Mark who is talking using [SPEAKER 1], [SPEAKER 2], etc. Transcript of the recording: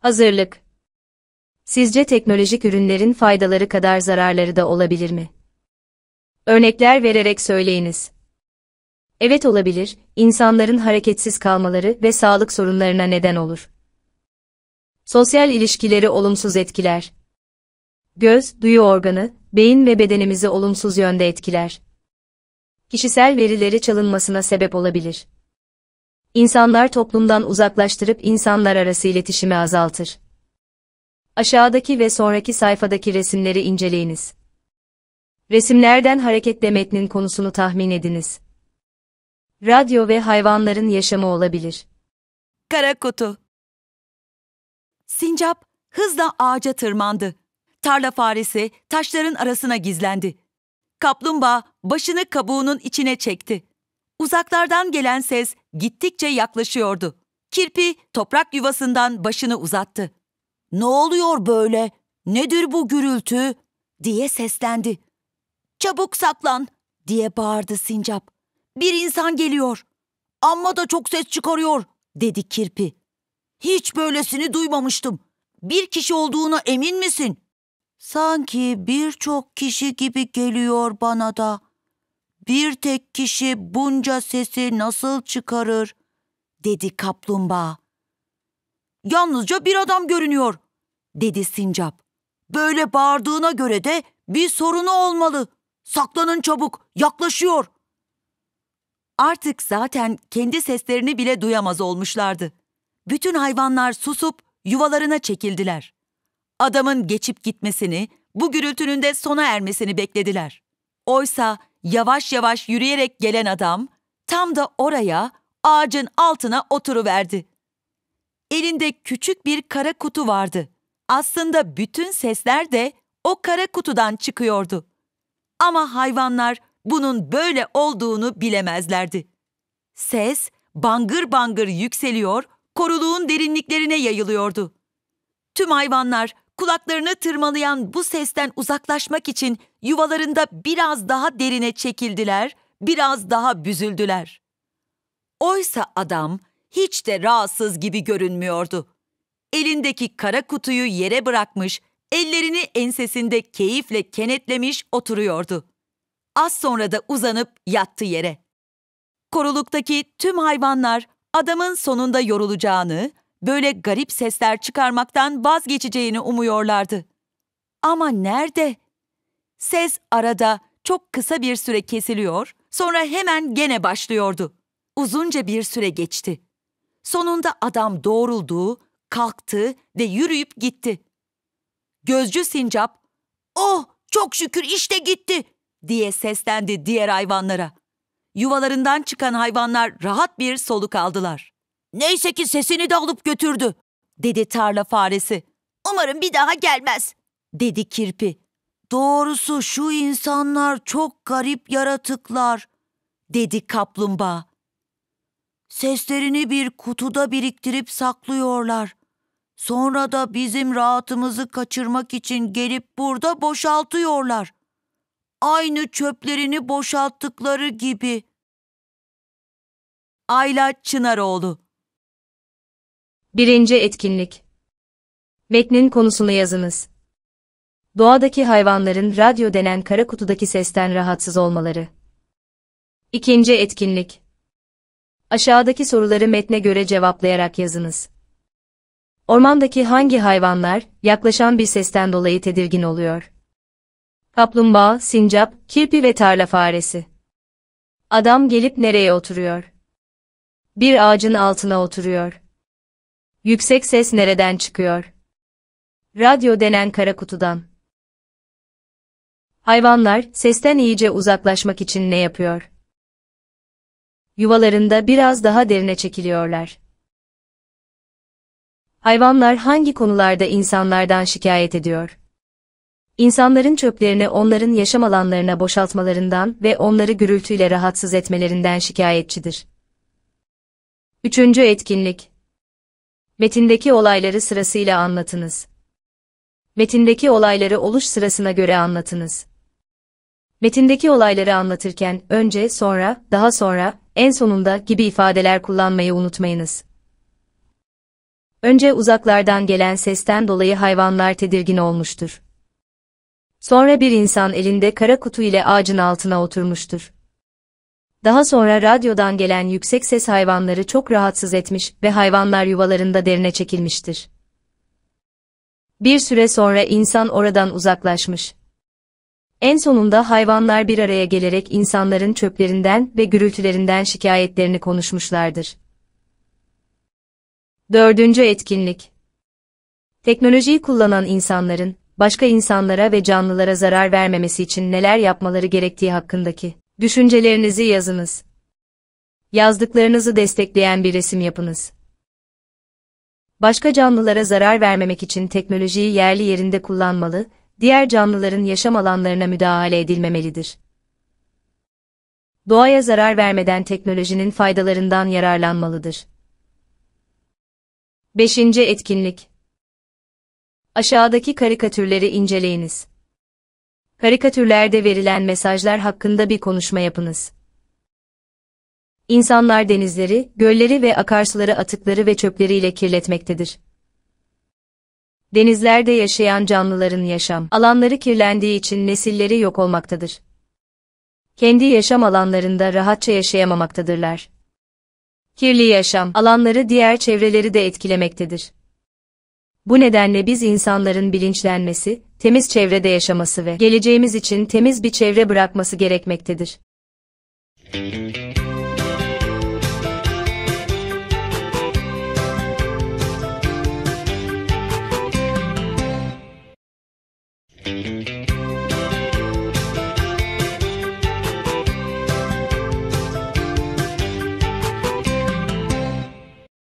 [SPEAKER 1] Hazırlık. Sizce teknolojik ürünlerin faydaları kadar zararları da olabilir mi? Örnekler vererek söyleyiniz. Evet, olabilir, insanların hareketsiz kalmaları ve sağlık sorunlarına neden olur. Sosyal ilişkileri olumsuz etkiler. Göz, duyu organı, beyin ve bedenimizi olumsuz yönde etkiler. Kişisel verileri çalınmasına sebep olabilir. İnsanlar toplumdan uzaklaştırıp insanlar arası iletişimi azaltır. Aşağıdaki ve sonraki sayfadaki resimleri inceleyiniz. Resimlerden hareketle metnin konusunu tahmin ediniz. Radyo ve hayvanların yaşamı olabilir.
[SPEAKER 2] Kara kutu. Sincap hızla ağaca tırmandı. Tarla faresi taşların arasına gizlendi. Kaplumbağa başını kabuğunun içine çekti. Uzaklardan gelen ses gittikçe yaklaşıyordu. Kirpi toprak yuvasından başını uzattı. "Ne oluyor böyle? Nedir bu gürültü?" diye seslendi. "Çabuk saklan!" diye bağırdı sincap. "Bir insan geliyor." "Amma da çok ses çıkarıyor," dedi kirpi. "Hiç böylesini duymamıştım. Bir kişi olduğuna emin misin?" "Sanki birçok kişi gibi geliyor bana da. Bir tek kişi bunca sesi nasıl çıkarır?" dedi kaplumbağa. "Yalnızca bir adam görünüyor," dedi sincap. "Böyle bağırdığına göre de bir sorunu olmalı. Saklanın çabuk, yaklaşıyor." Artık zaten kendi seslerini bile duyamaz olmuşlardı. Bütün hayvanlar susup yuvalarına çekildiler. Adamın geçip gitmesini, bu gürültünün de sona ermesini beklediler. Oysa yavaş yavaş yürüyerek gelen adam tam da oraya, ağacın altına oturuverdi. Elinde küçük bir kara kutu vardı. Aslında bütün sesler de o kara kutudan çıkıyordu. Ama hayvanlar bunun böyle olduğunu bilemezlerdi. Ses bangır bangır yükseliyor, koruluğun derinliklerine yayılıyordu. Tüm hayvanlar kulaklarını tırmalayan bu sesten uzaklaşmak için yuvalarında biraz daha derine çekildiler, biraz daha büzüldüler. Oysa adam hiç de rahatsız gibi görünmüyordu. Elindeki kara kutuyu yere bırakmış, ellerini ensesinde keyifle kenetlemiş oturuyordu. Az sonra da uzanıp yattı yere. Koruluktaki tüm hayvanlar adamın sonunda yorulacağını, böyle garip sesler çıkarmaktan vazgeçeceğini umuyorlardı. Ama nerede? Ses arada çok kısa bir süre kesiliyor, sonra hemen gene başlıyordu. Uzunca bir süre geçti. Sonunda adam doğruldu, kalktı ve yürüyüp gitti. Gözcü sincap, "Oh, çok şükür işte gitti," diye seslendi diğer hayvanlara. Yuvalarından çıkan hayvanlar rahat bir soluk aldılar. "Neyse ki sesini de alıp götürdü," dedi tarla faresi. "Umarım bir daha gelmez," dedi kirpi. "Doğrusu şu insanlar çok garip yaratıklar," dedi kaplumbağa. "Seslerini bir kutuda biriktirip saklıyorlar. Sonra da bizim rahatımızı kaçırmak için gelip burada boşaltıyorlar. Aynı çöplerini boşalttıkları gibi." Ayla Çınaroğlu.
[SPEAKER 1] 1. Etkinlik. Metnin konusunu yazınız. Doğadaki hayvanların radyo denen kara kutudaki sesten rahatsız olmaları. 2. Etkinlik. Aşağıdaki soruları metne göre cevaplayarak yazınız. Ormandaki hangi hayvanlar, yaklaşan bir sesten dolayı tedirgin oluyor? Kaplumbağa, sincap, kirpi ve tarla faresi. Adam gelip nereye oturuyor? Bir ağacın altına oturuyor. Yüksek ses nereden çıkıyor? Radyo denen kara kutudan. Hayvanlar, sesten iyice uzaklaşmak için ne yapıyor? Yuvalarında biraz daha derine çekiliyorlar. Hayvanlar hangi konularda insanlardan şikayet ediyor? İnsanların çöplerini onların yaşam alanlarına boşaltmalarından ve onları gürültüyle rahatsız etmelerinden şikayetçidir. 3. Etkinlik. Metindeki olayları sırasıyla anlatınız. Metindeki olayları oluş sırasına göre anlatınız. Metindeki olayları anlatırken önce, sonra, daha sonra, en sonunda gibi ifadeler kullanmayı unutmayınız. Önce uzaklardan gelen sesten dolayı hayvanlar tedirgin olmuştur. Sonra bir insan elinde kara kutu ile ağacın altına oturmuştur. Daha sonra radyodan gelen yüksek ses hayvanları çok rahatsız etmiş ve hayvanlar yuvalarında derine çekilmiştir. Bir süre sonra insan oradan uzaklaşmış. En sonunda hayvanlar bir araya gelerek insanların çöplerinden ve gürültülerinden şikayetlerini konuşmuşlardır. 4. etkinlik. Teknolojiyi kullanan insanların, başka insanlara ve canlılara zarar vermemesi için neler yapmaları gerektiği hakkındaki düşüncelerinizi yazınız. Yazdıklarınızı destekleyen bir resim yapınız. Başka canlılara zarar vermemek için teknolojiyi yerli yerinde kullanmalı, diğer canlıların yaşam alanlarına müdahale edilmemelidir. Doğaya zarar vermeden teknolojinin faydalarından yararlanmalıdır. 5. etkinlik. Aşağıdaki karikatürleri inceleyiniz. Karikatürlerde verilen mesajlar hakkında bir konuşma yapınız. İnsanlar denizleri, gölleri ve akarsuları atıkları ve çöpleriyle kirletmektedir. Denizlerde yaşayan canlıların yaşam alanları kirlendiği için nesilleri yok olmaktadır. Kendi yaşam alanlarında rahatça yaşayamamaktadırlar. Kirli yaşam alanları diğer çevreleri de etkilemektedir. Bu nedenle biz insanların bilinçlenmesi, temiz çevrede yaşaması ve geleceğimiz için temiz bir çevre bırakması gerekmektedir.